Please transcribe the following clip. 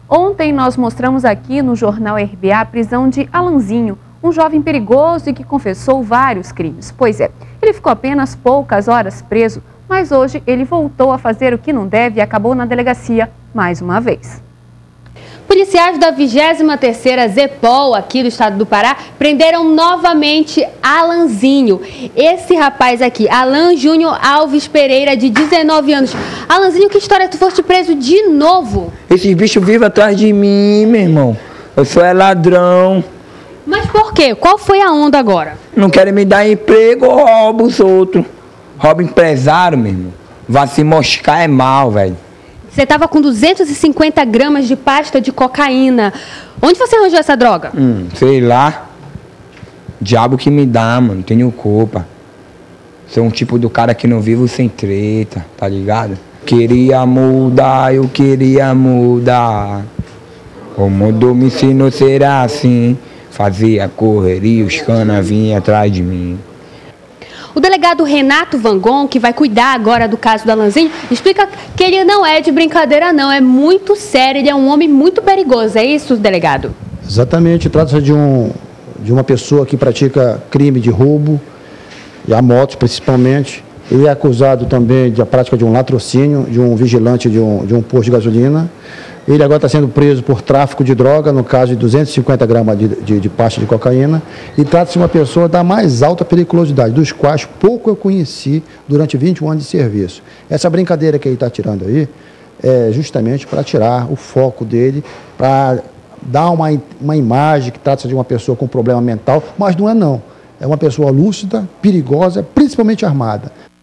Ontem nós mostramos aqui no Jornal RBA a prisão de Alanzinho, um jovem perigoso e que confessou vários crimes. Pois é, ele ficou apenas poucas horas preso, mas hoje ele voltou a fazer o que não deve e acabou na delegacia mais uma vez. Policiais da 23ª Zepol, aqui do estado do Pará, prenderam novamente Alanzinho. Esse rapaz aqui, Alan Júnior Alves Pereira, de 19 anos. Alanzinho, que história, tu foste preso de novo? Esses bichos vivem atrás de mim, meu irmão. Eu sou ladrão. Mas por quê? Qual foi a onda agora? Não querem me dar emprego, roubo os outros. Roubo empresário, meu irmão. Vai se moscar é mal, velho. Você estava com 250 gramas de pasta de cocaína. Onde você arranjou essa droga? Sei lá. Diabo que me dá, mano. Não tenho culpa. Sou um tipo do cara que não vivo sem treta, tá ligado? Queria mudar, eu queria mudar. O mundo me ensinou a ser assim. Fazia correria, os canas vinham atrás de mim. O delegado Renato Vangon, que vai cuidar agora do caso do Alanzinho, explica que ele não é de brincadeira não, é muito sério, ele é um homem muito perigoso, é isso, delegado? Exatamente, trata-se de uma pessoa que pratica crime de roubo, e a motos principalmente. Ele é acusado também da prática de um latrocínio, de um vigilante de um posto de gasolina. Ele agora está sendo preso por tráfico de droga, no caso de 250 gramas de pasta de cocaína. E trata-se de uma pessoa da mais alta periculosidade, dos quais pouco eu conheci durante 21 anos de serviço. Essa brincadeira que ele está tirando aí é justamente para tirar o foco dele, para dar uma imagem que trata-se de uma pessoa com problema mental, mas não é não. É uma pessoa lúcida, perigosa, principalmente armada.